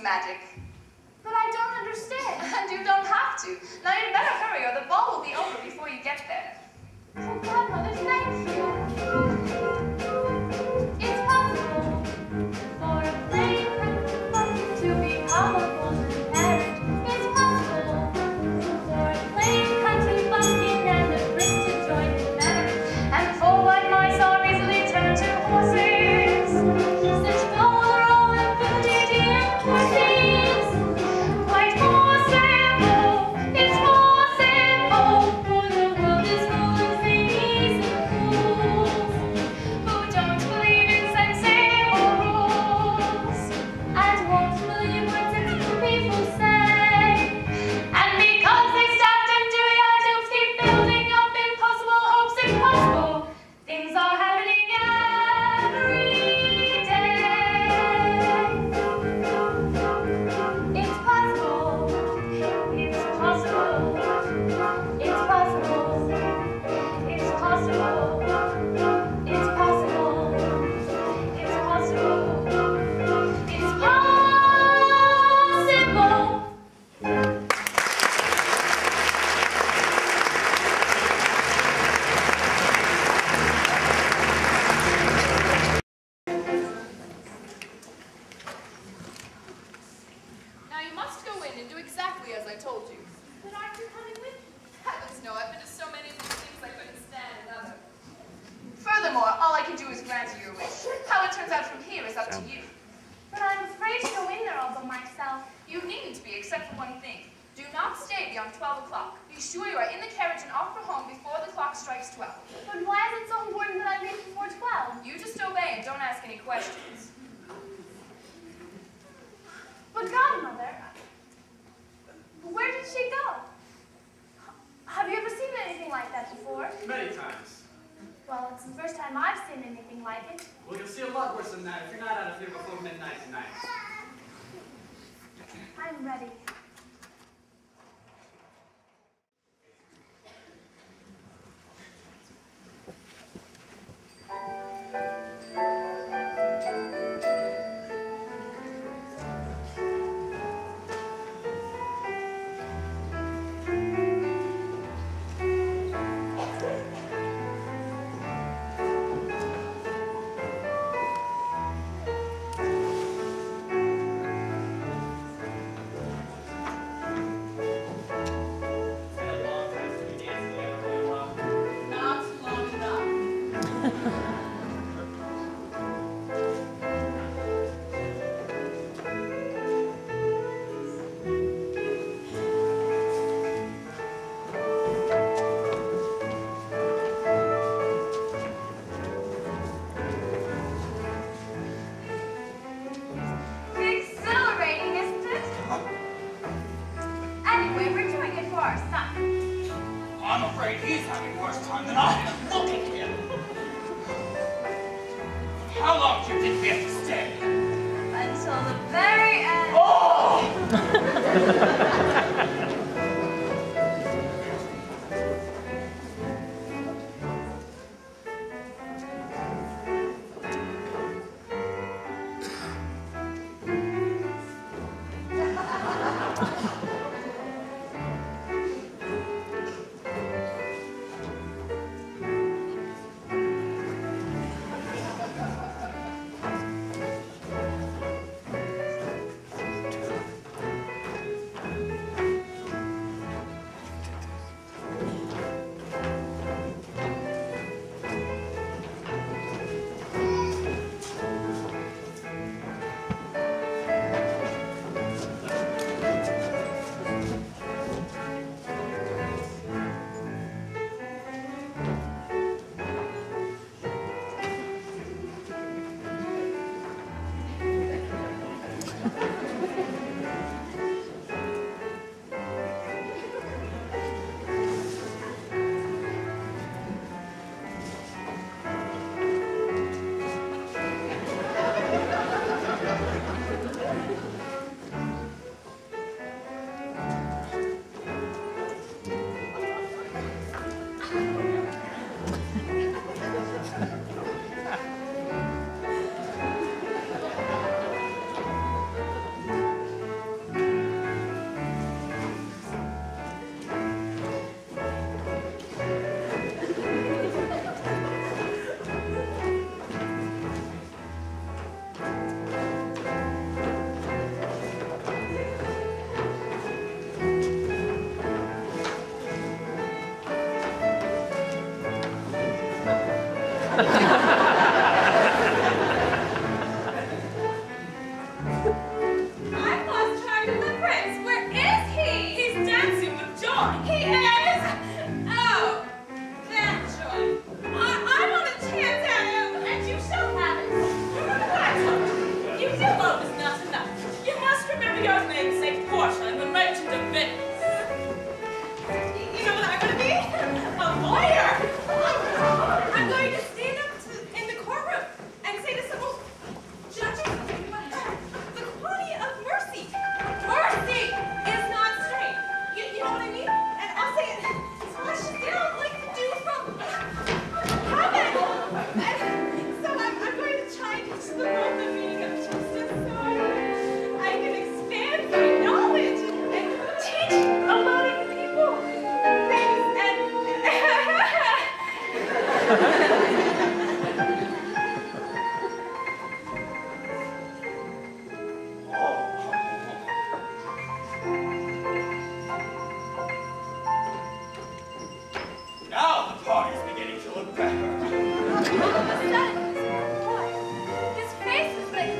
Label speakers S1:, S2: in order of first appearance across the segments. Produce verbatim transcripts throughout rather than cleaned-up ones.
S1: magic.
S2: But I don't understand.
S1: And you don't have to. Now you'd better hurry or the ball will be over before you get there.
S2: Oh, Godmother, thank you. It's possible for a plain country to become a golden parrot. It's possible for a plain country bumpkin and a prince to join in marriage.
S1: And for white mice are easily turned to horses.
S2: Such full and fluidity and horses. Quite possible, it's possible, for the world is full of zanies and fools
S1: Who don't believe in sensible rules.
S2: and won't believe what sensible people say.
S1: And because they staffed and dewy-eyed hopes keep building up impossible hopes, impossible things are happening every day.
S2: It's possible,
S1: It's possible,
S2: it's possible,
S1: it's possible,
S2: it's possible,
S1: it's possible, it's possible.
S2: possible.
S3: Now you must go in and do exactly as I told you.
S2: But aren't you coming with me?
S3: Heavens no, I've been to so many of these things I couldn't stand another.
S1: Furthermore, all I can do is grant you your wish. How it turns out from here is up to you.
S2: But I'm afraid to go in there all by myself.
S1: You needn't be, except for one thing. Do not stay beyond twelve o'clock. Be sure you are in the carriage and off for home before the clock strikes twelve.
S2: But why is it so important that I leave before twelve?
S1: You just obey and don't ask any questions.
S2: But Godmother, where did she go? Have you ever seen anything like that before?
S4: Many times.
S2: Well, it's the first time I've seen anything like it.
S4: Well, you'll see a lot worse than that if you're not out of here before midnight tonight.
S2: I'm ready.
S3: Not long enough.
S1: Exhilarating, isn't it? Anyway, we're doing it for our son.
S5: I'm afraid he's having worse time than I am. Look at him. How long do you think we have to stay?
S1: Until the very end.
S5: Oh!
S3: I've lost track of the prince. Where is he? He's dancing with joy. He is? Oh, that joy. I, I want a chance at him, and you shall have it. Remember what I told you. You feel love is not enough. You must remember your namesake Portia and the merchant of Venice. You know what I'm going to be? A lawyer. I'm going to stand up to, in the courtroom and say to someone, judges, the quality of mercy. Mercy is not straight. You, you know what I mean? And I'll say it splashes down like the dew from heaven. And so I'm, I'm going to try and teach the world the meaning of justice so I, I can expand my knowledge and teach a lot of people things and
S5: Now the party's beginning to look better.
S2: All of a sudden, this boy, his face is like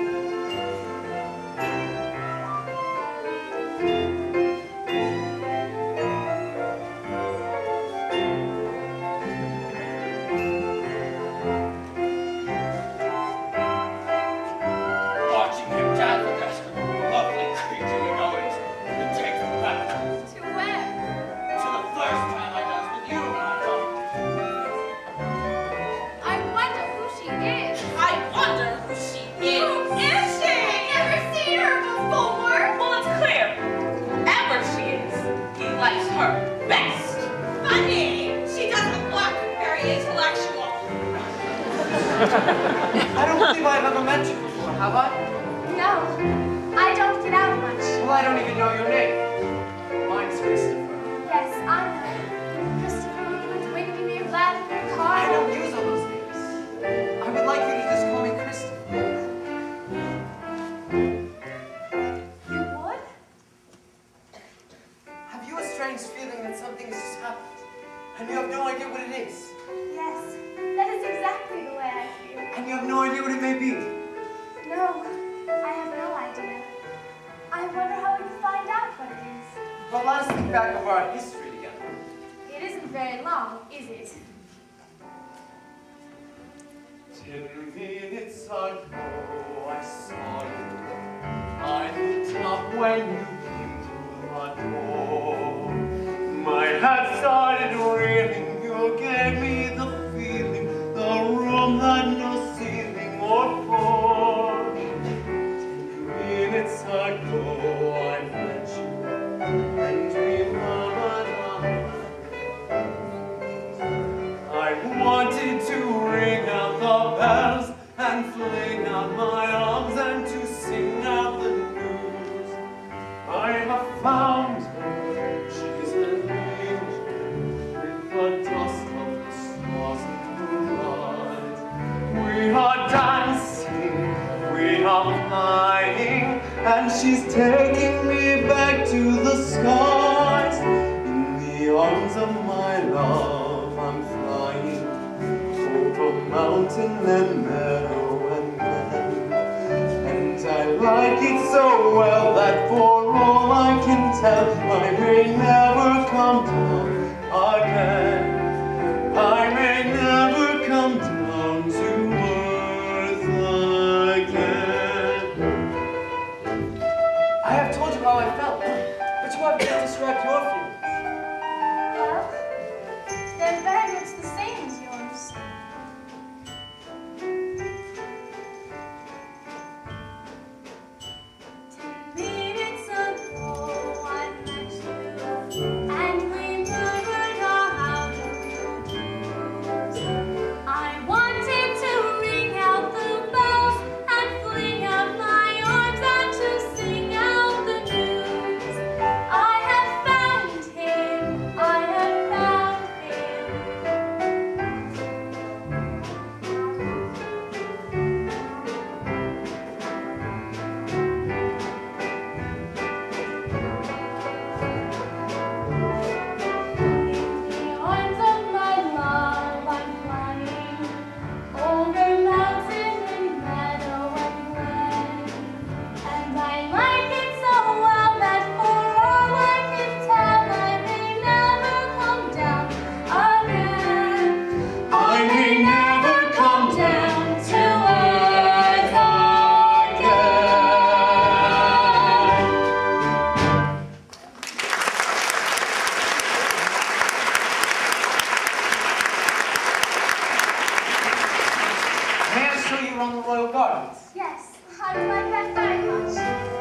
S5: Watching him dance with that lovely creature, you know it. It takes me back
S2: to where?
S5: to the first time I danced with you, my daughter.
S2: I wonder who she is.
S3: I wonder who she is. Who is she?
S2: I've never seen her before.
S3: Well, it's clear. Whoever she is, he likes her best. Funny. She doesn't look very intellectual.
S4: I don't believe I've ever met you before, have I?
S2: No, I don't get out much.
S4: Well, I don't even know your name. Mine's Christopher.
S2: Yes, I know. Christopher, Whitney, Lavender, Carl.
S4: I don't use all those names. I would like you to just call me Christopher.
S2: You would?
S4: Have you a strange feeling that something has just happened, and you have no idea what it is?
S2: Yes, that is exactly the way I feel.
S4: And you have no idea what it may be?
S2: No, I have no idea. I wonder how we can find out what it is.
S4: Well, let us think back over our history together.
S2: It isn't very long, is it?
S6: Ten minutes ago I saw you. I looked up when you came through the door. My head started reeling. You gave me the feeling, the room had no ceiling or floor. Ten minutes ago I met you, and we murmured. I wanted to ring out the bells and fling out my arms and to sing out the news. I have found her, she's an angel with the dust of the stars in her eyes. We are dancing, we are flying, and she's taking me back to the skies. In the arms of my love I'm flying over mountain and meadow and glen. And I like it so well that for all I can tell, I may never come down again. I may never come down to earth again.
S4: I have told you how I felt, but you haven't yet described your feelings.
S2: Well, they're very much the same as yours. Ten minutes ago I met you, and we met.
S4: on the royal gardens?
S2: Yes, I would like that very much.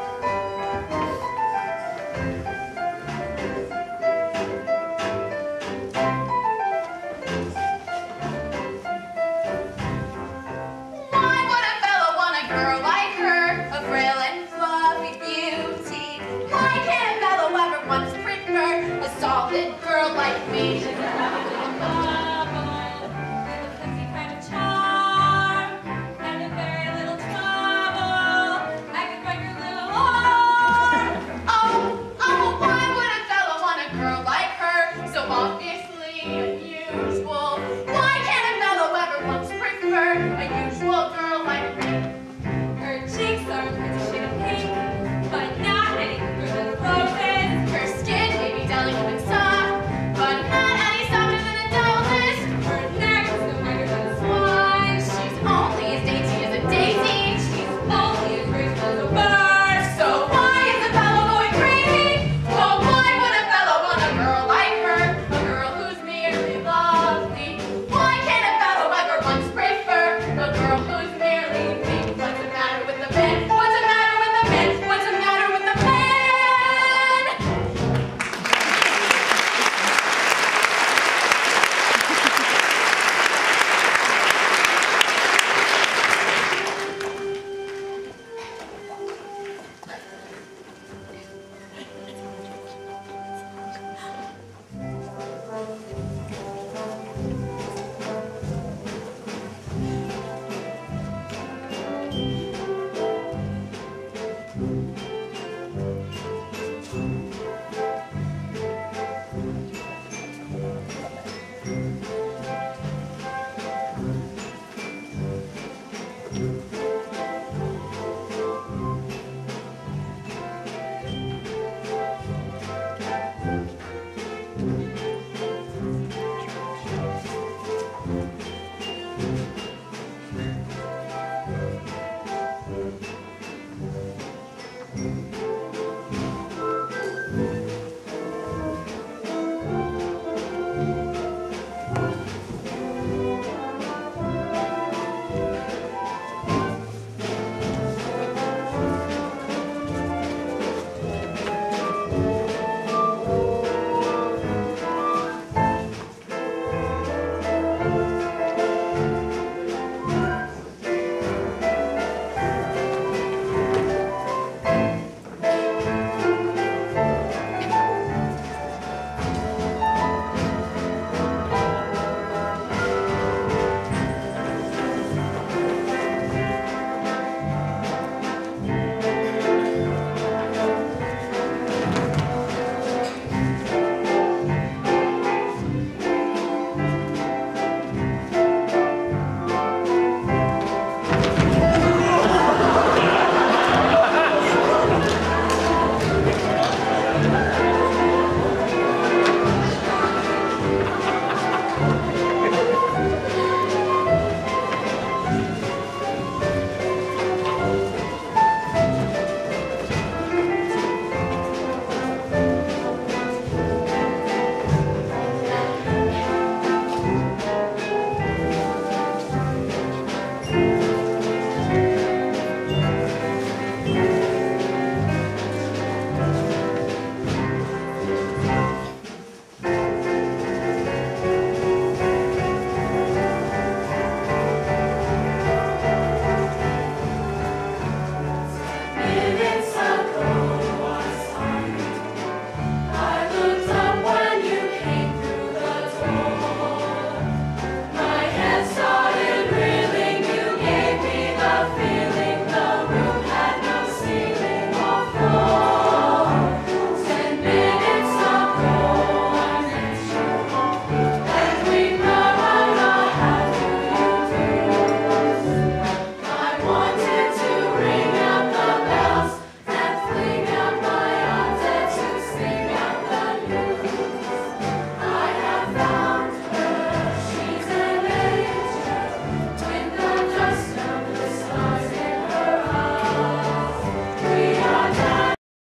S1: Why would a fellow want a girl like her, a frail and fluffy beauty? Why can't a fellow ever once prefer a solid girl like me?
S3: She's a bubble, with a flimsy kind of charm, and a very little trouble. I could break her little arm.
S1: Oh, oh, why would a fellow want a girl like her, so obviously unusual? Why can't a fellow ever once prefer a usual girl like me?
S3: Her cheeks are a pretty shade of pink, but not any bigger than roses.
S1: Her skin may be delicate and soft, but not any softer than a doll's.
S3: Her neck is no bigger than a swan.
S1: She's only as dainty as a daisy.
S3: She's only as graceful as a bird.
S1: So why is a fellow going crazy? Well, why would a fellow want a girl like her? A girl who's merely lovely. Why can't a fellow ever once prefer a girl who's merely meek? What's the matter with the pen? What's the matter with the pen? What's the matter with the pen?